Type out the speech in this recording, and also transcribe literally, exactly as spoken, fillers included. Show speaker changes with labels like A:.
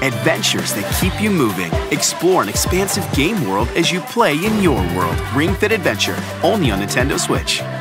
A: Adventures that keep you moving. Explore an expansive game world as you play in your world. Ring Fit Adventure, only on Nintendo Switch.